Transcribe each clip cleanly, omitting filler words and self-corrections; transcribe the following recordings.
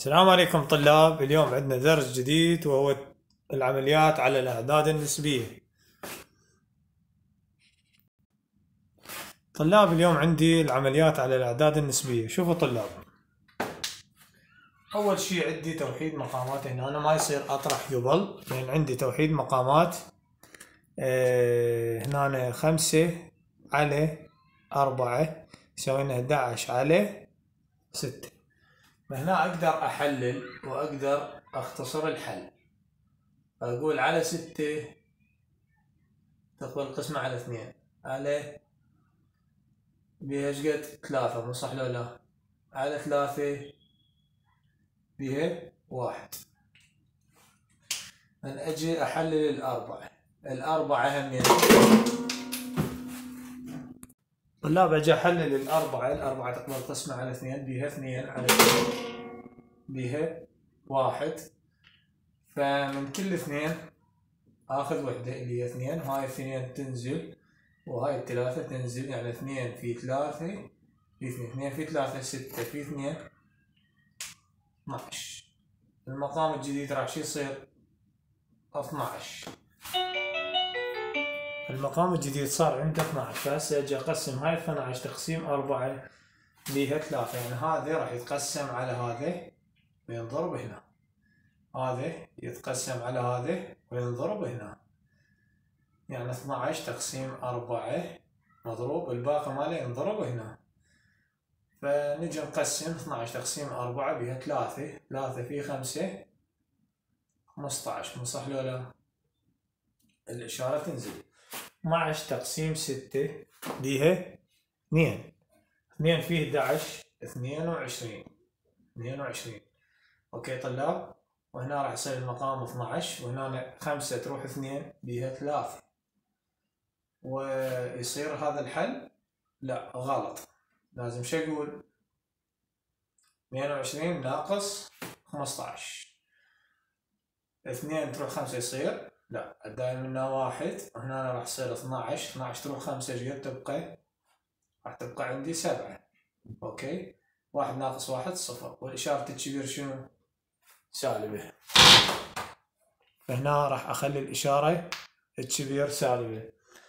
السلام عليكم طلاب. اليوم عندنا درس جديد وهو العمليات على الأعداد النسبية. طلاب اليوم عندي العمليات على الأعداد النسبية. شوفوا طلاب، أول شي عندي توحيد مقامات. هنا أنا ما يصير أطرح قبل، لأن عندي توحيد مقامات. هنا 5/4 يساوي لنا 11/6. هنا أقدر أحلل وأقدر أختصر الحل. أقول على 6 تقبل القسمة على 2 على بيها ايش قد 3، مو صح لو لا؟ على 3 بيها 1. من أجي أحلل الأربعة هم يعني طلاب أجي أحلل الأربعة تقبل القسمة على 2 بيها 2 على 2 بيها 1. فمن كل 2 آخذ وحدة اللي هي 2، وهاي 2 تنزل وهاي 3 تنزل، يعني 2 في 3 في 2 في 3 6 في 2 12. المقام الجديد راح شو يصير؟ 12. المقام الجديد صار عنده 12. فهسه اجي اقسم هاي 12 تقسيم 4 بيها 3، يعني هذا راح يتقسم على هذا وينضرب هنا، هذا يتقسم على هذا وينضرب هنا، يعني 12 تقسيم 4 مضروب الباقي ماله ينضرب هنا. فنجي نقسم 12 تقسيم 4 بيها 3 في 5 15، مو صح لو لا؟ الإشارة تنزل. 12 تقسيم 6 بيها 2 فيه 11 22. اوكي طلاب، وهنا راح يصير المقام 12، وهنا 5 تروح 2 بيها 3، ويصير هذا الحل؟ لا غلط، لازم شو اقول؟ 22 ناقص 15. 2 تروح 5 يصير؟ لا، داير منها 1، وهنا راح يصير 12 تروح 5 ايش قد تبقى؟ راح تبقى عندي 7. اوكي، 1 ناقص 1 صفر، والإشارة الكبير شنو؟ سالبة. فهنا راح أخلي الإشارة الكبير سالبة.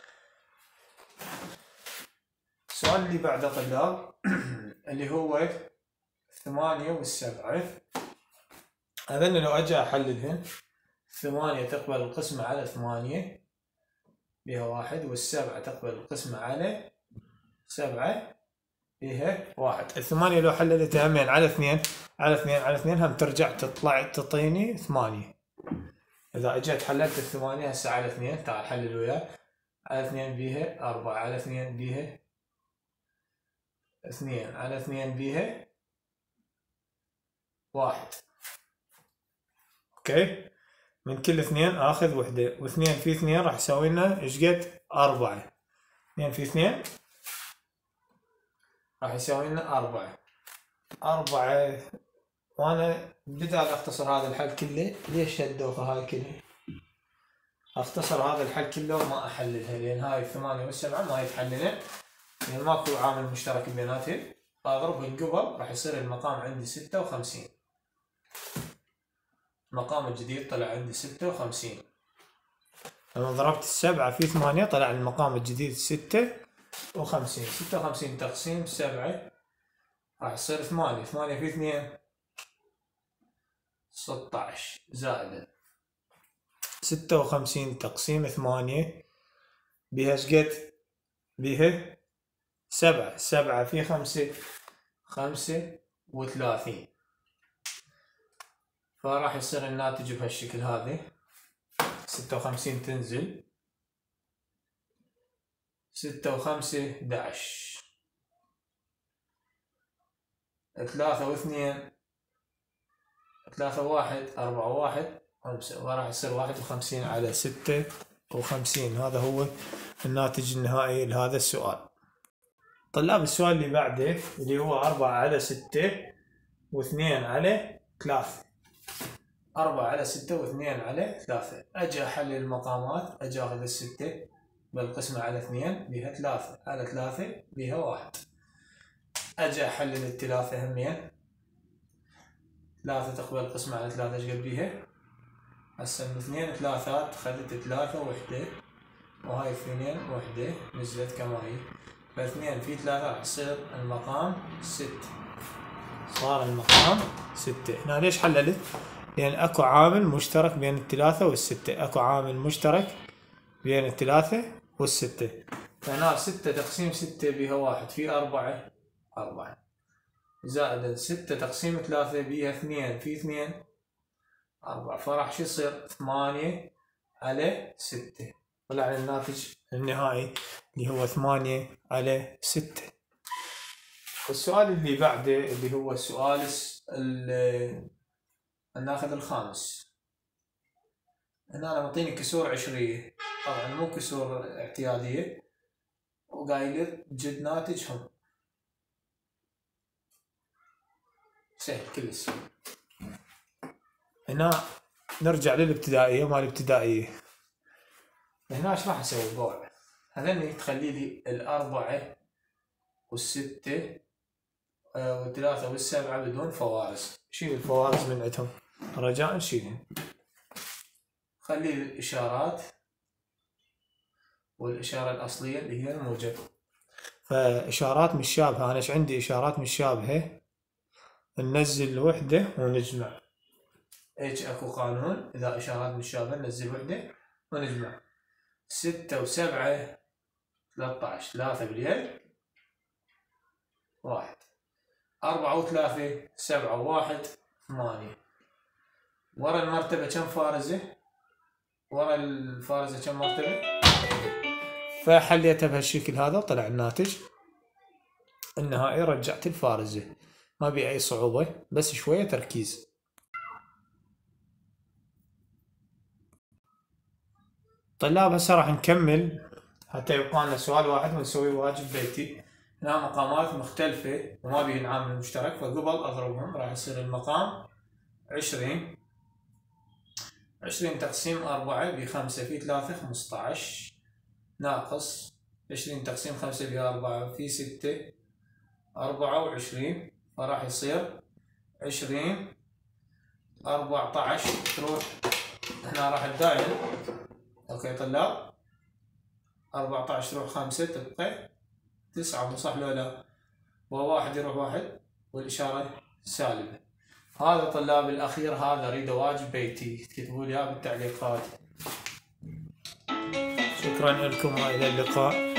السؤال اللي بعده طلاب اللي هو 8 و7. هذن لو أجي أحللهن، 8 تقبل القسمة على 8 بها 1، والسبعة تقبل القسمة على 7 بها 1. الثمانية لو حللتها همين على 2 هم ترجع تطلع تعطيني 8. إذا أجيت حللت الثمانية هسه على 2، تعال حلل وياي. على 2 بيها 4، على 2 بيها 2، على 2 بيها 1. اوكي، من كل 2 آخذ وحدة، و2 في 2 راح يساوي لنا ايش قد؟ 4. 2 في 2 راح يساوي لنا 4. وأنا بدال أختصر هذا الحل كله، ليش الدوخة هاي كلها؟ أختصر هذا الحل كله وما أحللها، لأن هاي 8 و7 ما يتحللن، لأن ماكو عامل مشترك بيناتهم. أضربهم قبل راح يصير المقام عندي 56. المقام الجديد طلع عندي 56. لما ضربت 7 في 8 طلع المقام الجديد 56. 56 تقسيم 7 راح يصير 8 في 2 16 زائد 56 تقسيم 8 بها ايش قد؟ بها 7 في 5 35. فراح يصير الناتج بهالشكل هذا. 56 تنزل، 6 و5 11، 3 و2 3 و1 4 و1 5، وراح يصير 51 على 56. هذا هو الناتج النهائي لهذا السؤال. طلاب السؤال اللي بعده اللي هو 4 على 6 و2 على 3. 4 على 6 و2 على 3. أجي أحلل المقامات، أجي أخذ 6 بالقسمة على 2 بها 3، على 3 بها 1. أجي أحلل الثلاثة همين، 3 تقبل قسمة على 3 ايش قد بيها؟ هسه من 2 ثلاثات خذت 3 وحدة، وهاي 2 وحدة نزلت كما هي، ف2 في 3 راح يصير المقام 6. صار المقام 6. هنا ليش حللت؟ لأن اكو عامل مشترك بين الثلاثة والستة، اكو عامل مشترك بين الثلاثة والستة. فهنا 6 تقسيم 6 بيها 1 في 4 زائد 6 تقسيم 3 بيها 2 في 2 4، فراح شو يصير 8 على 6. طلع الناتج النهائي اللي هو 8 على 6. والسؤال اللي بعده اللي هو السؤال ناخذ الخامس. هنا انا معطيني كسور عشرية، طبعا مو كسور اعتيادية، وقايل جد ناتجهم. سهل كلش. هنا نرجع للابتدائية مال الابتدائية. هنا ايش راح اسوي؟ بوع هذني تخلي لي الأربعة والستة والثلاثة والسبعة بدون فوارس. شيل الفوارس من عندهم رجاء، شيلهم. خلي لي الإشارات والإشارة الأصلية اللي هي الموجب. فإشارات مشابهة، أنا ايش عندي إشارات مشابهة، ننزل الوحدة ونجمع. هيك اكو قانون، إذا إشارات مشابهة ننزل وحدة ونجمع. 6 و7 13، 3 باليد 1، 4 و3 7 و1 8. ورا المرتبة كم فارزة؟ ورا الفارزة كم مرتبة؟ فحليتها بهالشكل هذا وطلع الناتج النهائي. رجعت الفارزة، ما بي أي صعوبة، بس شوية تركيز. طلاب هسه راح نكمل حتى يبقى لنا سؤال واحد ونسوي واجب بيتي. هنا مقامات مختلفة وما بيهن عامل مشترك، فقبل أضربهم راح يصير المقام 20. 20 تقسيم 4 ب5 في 3 15 ناقص 20 تقسيم 5 ب 4 في 6 24، فراح يصير 20 14 تروح هنا راح تداير. اوكي طلاب 14 تروح 5 تبقى 9، مو صح لو لا؟ وواحد يروح 1 والإشارة سالبة. هذا طلاب الأخير، هذا أريده واجب بيتي تكتبوا لي بالتعليقات. شكرا لكم وإلى اللقاء.